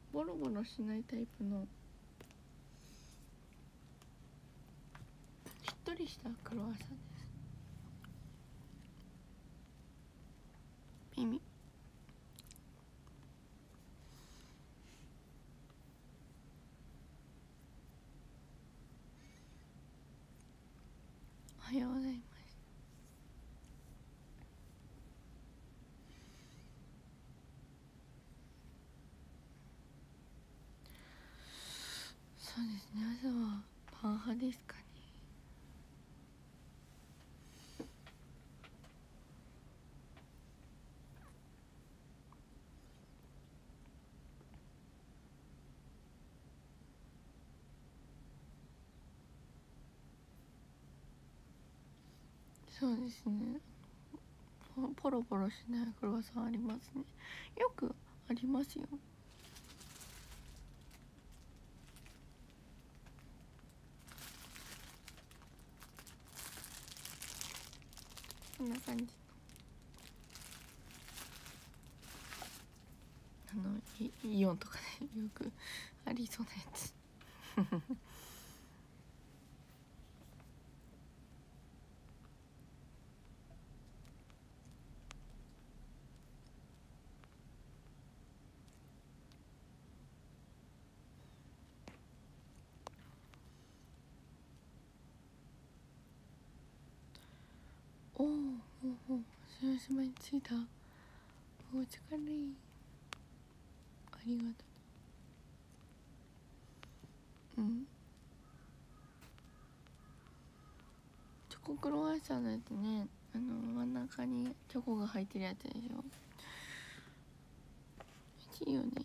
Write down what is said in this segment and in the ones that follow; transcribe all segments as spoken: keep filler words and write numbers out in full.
ボロボロしないタイプのしっとりしたクロワッサンです。耳おはようございます。そうですね、朝はパン派ですかね。そうですね、ポロポロしないクロワッサンありますね。よくありますよ。こんな感じのあのイイオンとかでよくありそうなやつおおおお、広島に着いた。お疲れ。ありがとう。うんチョコクロワッサンのやつね、あの真ん中にチョコが入ってるやつでしょ。美味しいよね。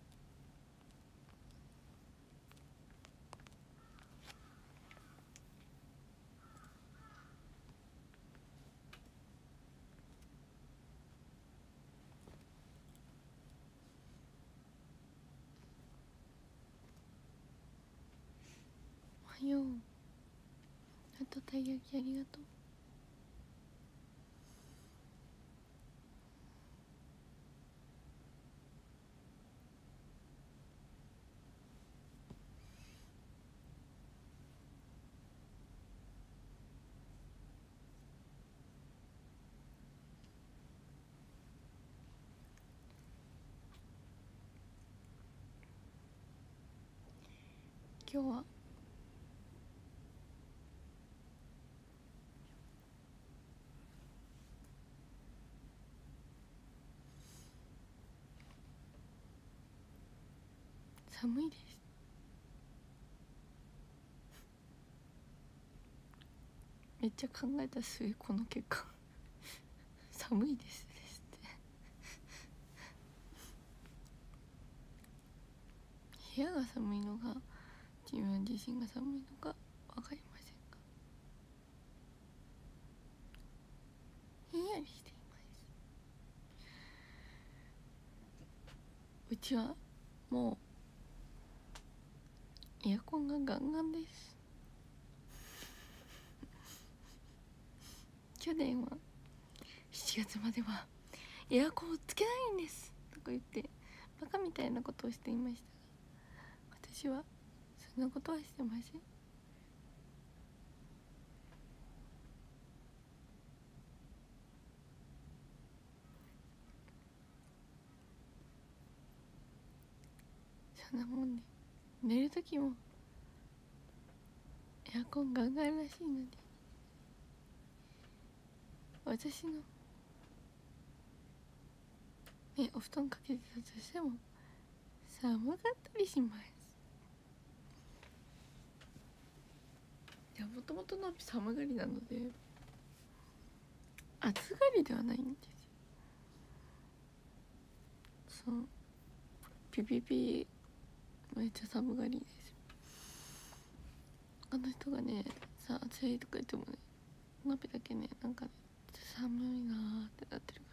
おはよう。あとたい焼きありがとう。今日は寒いです。めっちゃ考えた末この結果寒いですですって部屋が寒いのが自分自身が寒いのか分かりませんが、ひんやりしています。うちはもうエアコンがガンガンです。去年はしちがつまではエアコンをつけないんですとか言ってバカみたいなことをしていましたが、私はそんなことはしてません。そんなもんで寝る時もエアコンガンガンらしいので、私のねお布団かけてたとしても寒かったりします。いや、もともとの寒がりなので暑がりではないんですよ。そうピピピめっちゃ寒がりです。あの人がねさ暑いとか言ってもね、鍋だけねなんかね寒いなーってなってるから、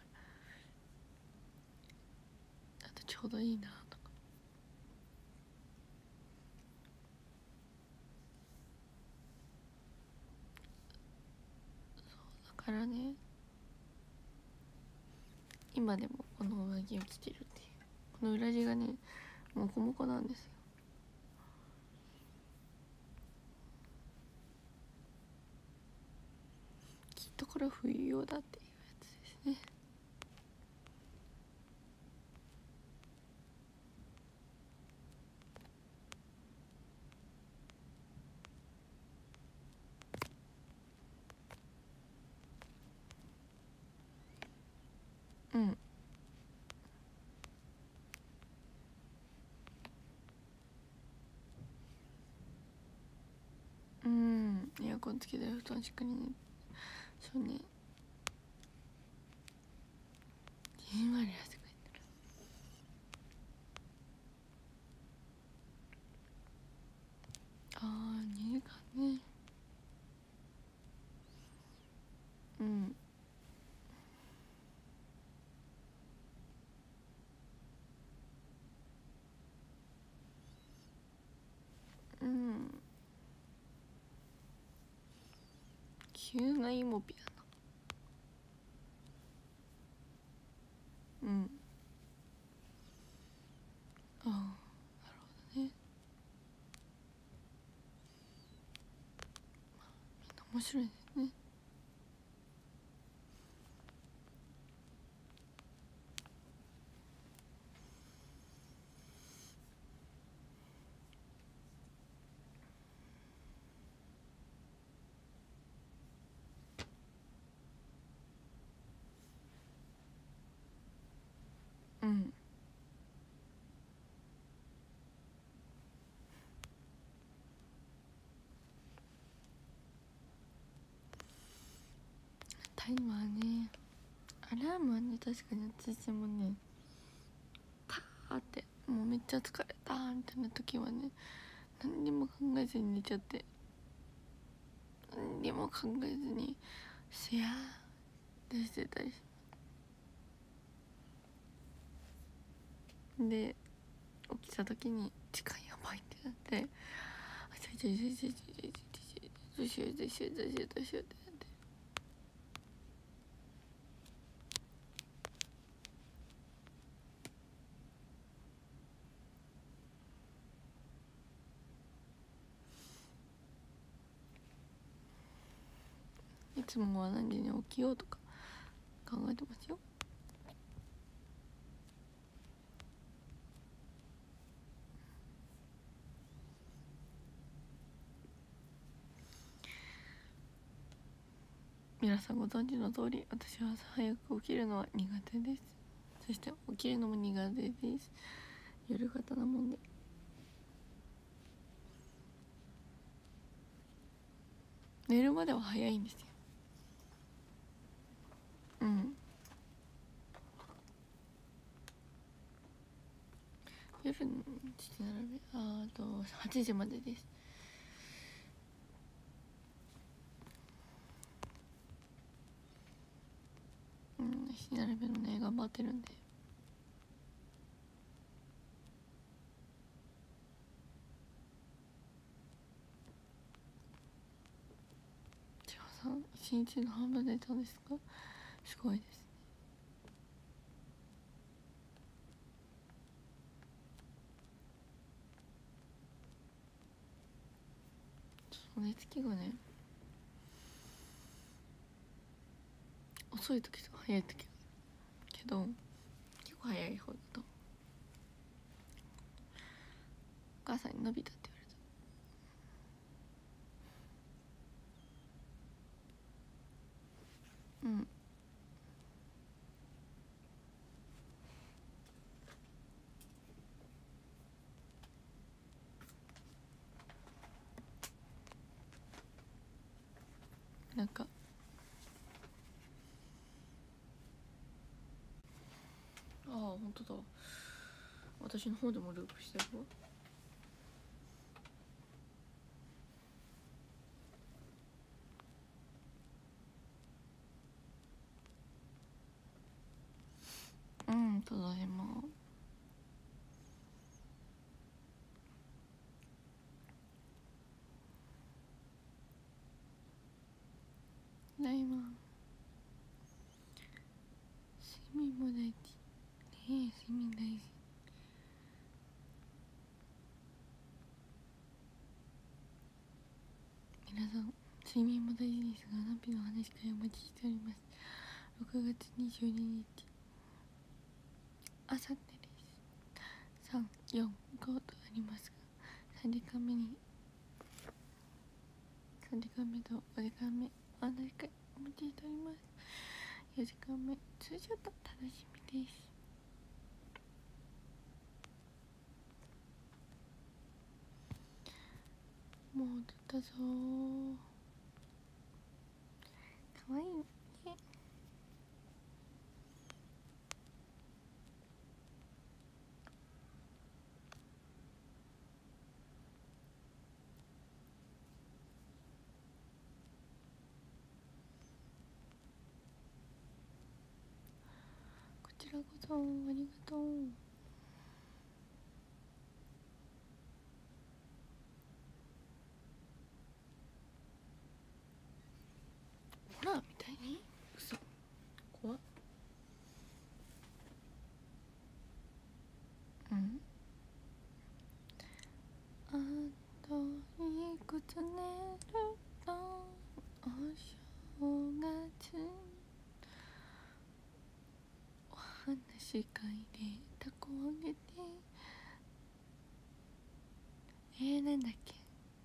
あとちょうどいいなとか。そうだからね、今でもこの上着を着てるっていう、この裏地がねモコモコなんですよ。きっとこれは冬用だっていうやつですね。うんうん、エアコンつけて布団しっかりね。そうね、じんわり汗かいてる。あーにじかんね。うんうん急なイモピだな。うんああなるほどね。みんな面白いですね。うんタイマーね、アラームはね確かに私もね、パーってもうめっちゃ疲れたみたいな時はね、何にも考えずに寝ちゃって、何にも考えずにシェアってしてたりで、起きた時に時間やばいってなって、あちょいちょいちょいちょいちょいちょいどうしようどうしようどうしようどうしようってなって、いつもは何時に起きようとか考えてますよ。皆さんご存知の通り、私は朝早く起きるのは苦手です。そして起きるのも苦手です。夜型なもんで、寝るまでは早いんですよ。うん夜の七並べ、あとはちじまでです。うん七並べのね頑張ってるんで。千葉さん一日の半分寝たんですか？すごいですね。寝つきがね、遅い時と早い時けど、結構早い方だとお母さんに伸びたって言われた。うんなんかああ本当だ、私の方でもループしてるわ。うんただいま。ただいま。睡眠も大事ねえ、睡眠大事。 睡眠も大事ですが、ナピの話会お待ちしております。ろくがつにじゅうににち、あさってです。さん、よん、ごとありますが、さんじかんめにさんじかんめとごじかんめお話会お待ちしております。よじかんめツーショット楽しみです。もう撮ったぞー。かわいいね。こちらこそありがとう。ほらみたいに嘘怖っ。うん、あといくつ寝るとお正月、お話会でたこ揚げて、えー、なんだっけ、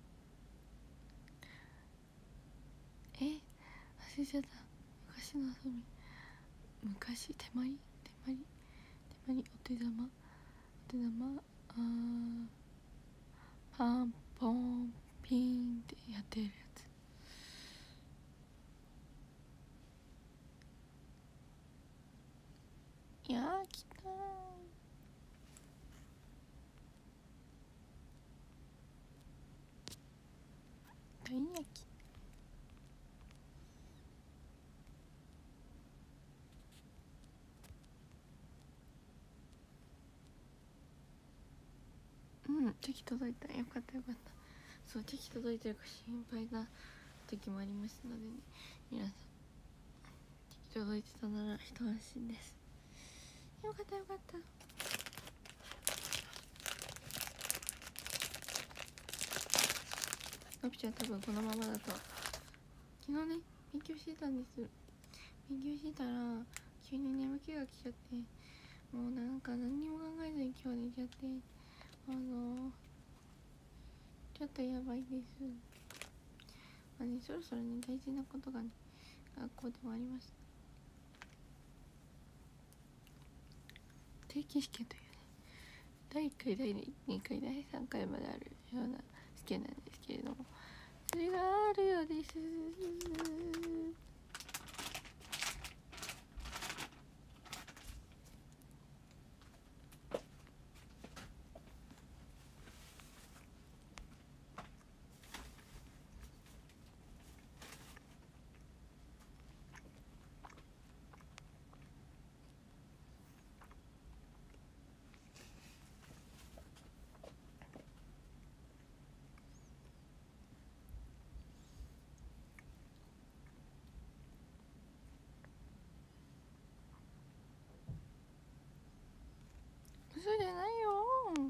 え忘れちゃった。昔の遊び、昔手まり手まり手まりお手玉お手玉、あーパンポンピンってやってるやつ。いやー来たー。たい焼き、うん、チェキ届いた。よかったよかった。そう、チェキ届いてるか心配な時もありますのでね、皆さんチェキ届いてたなら一安心です。よかったよかった。のぴちゃん多分このままだと、昨日ね勉強してたんです。勉強してたら急に眠気が来ちゃって、もうなんか何にも考えずに今日寝ちゃって、あのちょっとやばいです。まあね、そろそろね大事なことがね学校でもありました。定期試験というね、だいいっかいだいにかいだいさんかいまであるような試験なんですけれども、それがあるようです。嘘じゃないよ。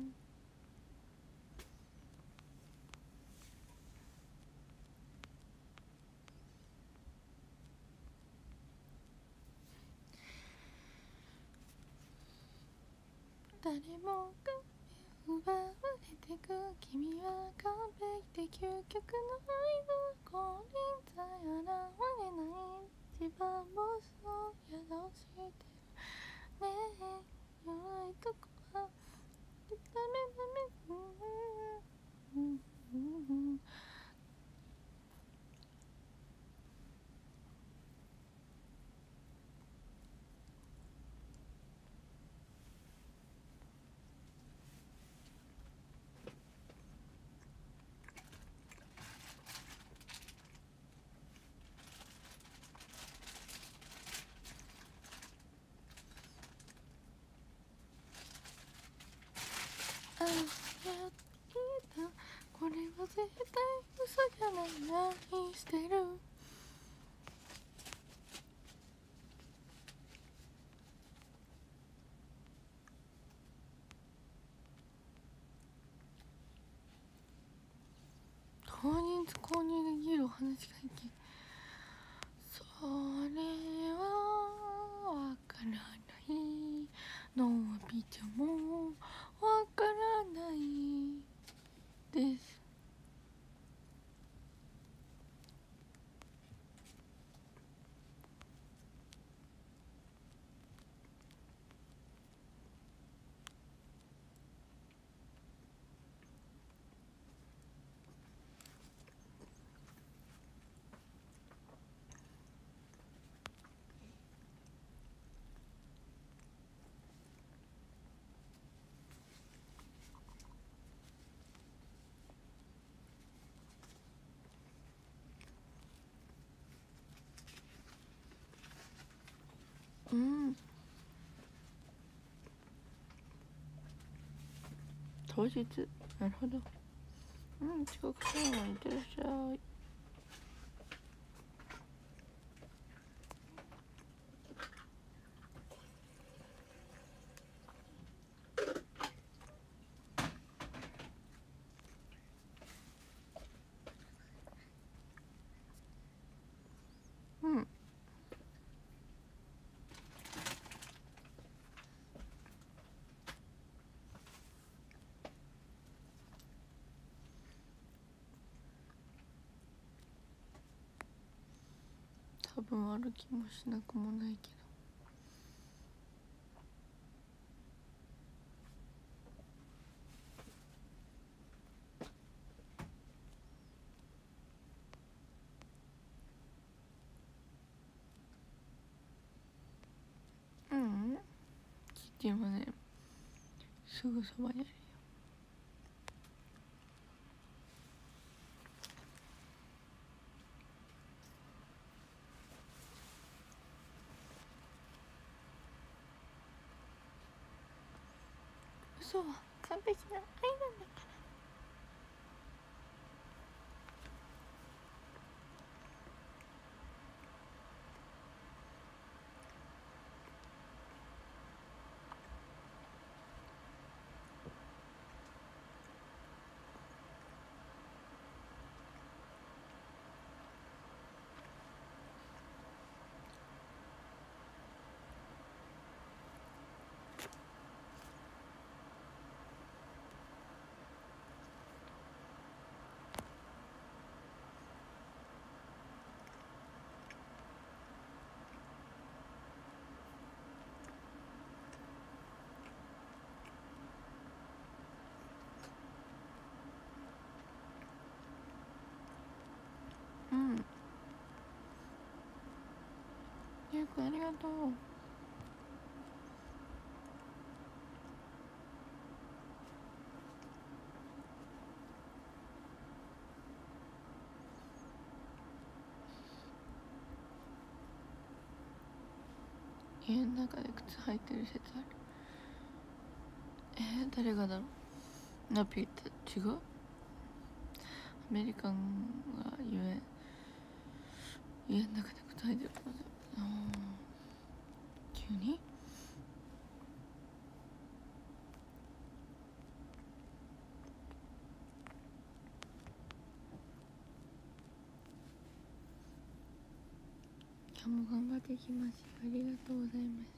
誰もが奪われてく、君は完璧で究極の愛の降臨さえ現れない一番ボスを宿してるねえ、弱いとこはダメダメ、うんうんうんうん、 当日購入できるお話がいけそれはわからないのびちゃんもわからないです。うん当日なるほど。うん遅刻さんはいってらっしゃい。うん多分ある気もしなくもないけど。うんキッチンはねすぐそばにあるよ。嘘は完璧な愛なんだから。うんゆうくんありがとう。家の中で靴履いてる説ある。えー、誰がだろう。ナピーって違う。アメリカンがゆえ家の中で靴履いてるからだ。あ急に今日も頑張っていきます。ありがとうございます。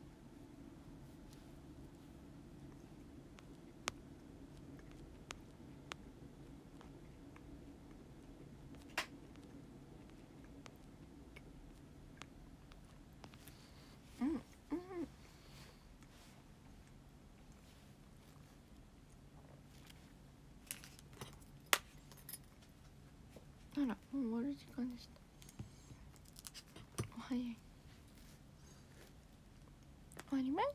うんうんあらもう終わる時間でした。お早い。終わります。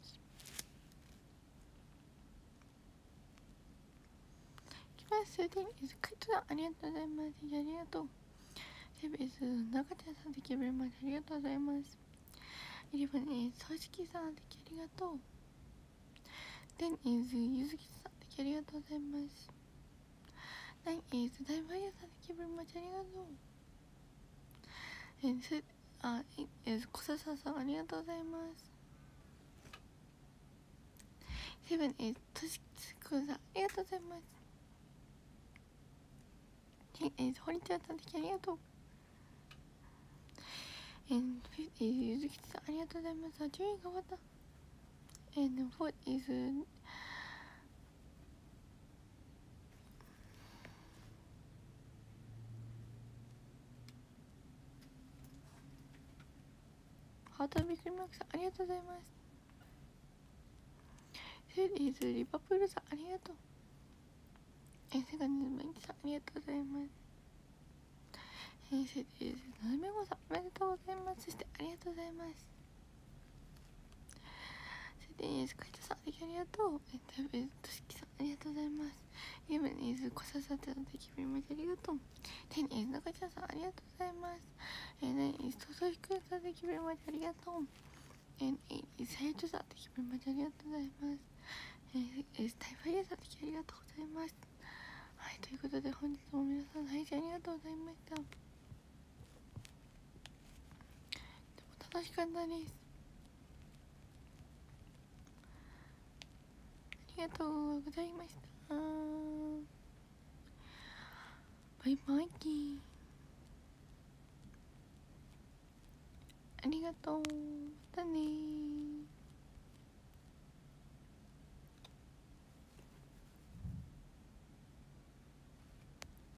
来ます。それで水カットさんありがとうございます。ありがとう。セベス中田さんできるまでありがとうございます。イレブンイズ組織さんできありがとう。テンイズゆずきさんできありがとうございます。ナインイズ大ファイヤーさんできるまでありがとう。えー、せあえー、小笹さんありがとうございます。セブンイズとしくさんありがとうございます。 えー、堀ちゃんさん的ありがとう。えー、えー、ゆずきさんありがとうございます。あ、順位が終わった。えー、フォーイズハートびっくりマークさんありがとうございます。セリーズリバプールさんありがとう。えー、セガニズマイキさんありがとうございます。えー、セリーズななめごさんおめでとうございます。そしてありがとうございます。セリーズカイトさんありがとう。えー、タベトシキさんありがとうございます。イブニーズコササテのできびまでありがとう。テニーズ中ちゃんさんありがとうございます。えー、ナインストソヒクさんできびまでありがとう。えー、サイトさんできびまでありがとうございます。えー、スタイファイヤーさん的ありがとうございます。はい、ということで本日も皆さん配信ありがとうございました。とても楽しかったです。ありがとうございました。バイバイキー。ありがとう。またねー。